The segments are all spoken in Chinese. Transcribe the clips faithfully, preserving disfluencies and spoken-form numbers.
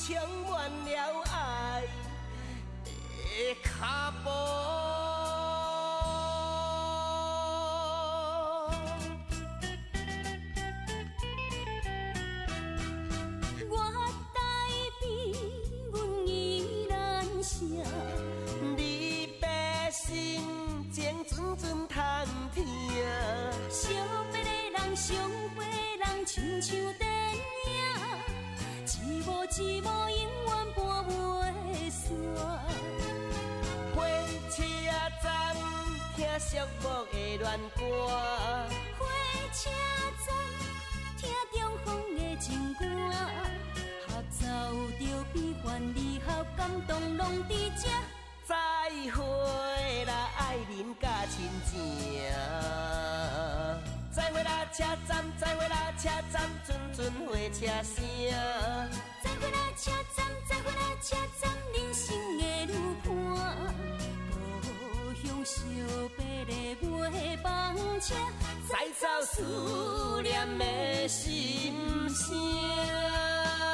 充满了爱的脚步。心情阵阵通听，相别的人，相会人，亲像电影，一幕一幕永远伴袂散。火车站听寂寞的恋歌，火车站听中风的情歌，合奏着悲欢离合，感动拢伫这。再会啦，爱人甲亲情。再会啦，车站，再会啦，车站，阵阵火车声。再会啦，车站，再会啦，车站，人生的路伴。故乡惜别的尾班车，再走思念的心声。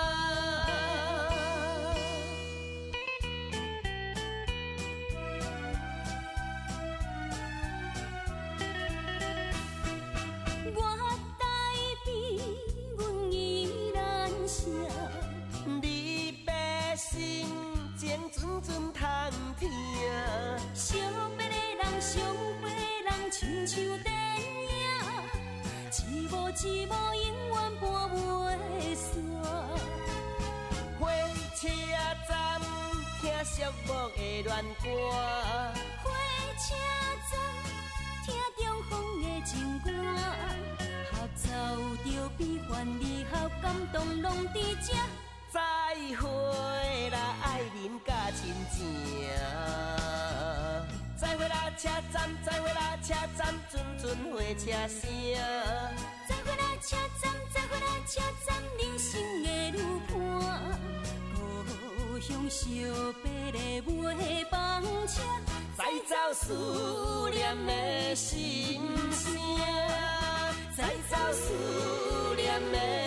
心情阵阵通听，相别的人，相会人，亲像电影，一幕一幕永远伴袂散。火车站听寂寞的恋歌，火车站听中风的情歌，合奏着悲欢离合，感动拢伫这。再会啦，爱人甲亲情。再会啦，车站，再会啦，车站，阵阵火车声。再会啦，车站，再会啦，车站，人生的路伴。故乡惜别的尾班车，再走思念的心声，再走思念的。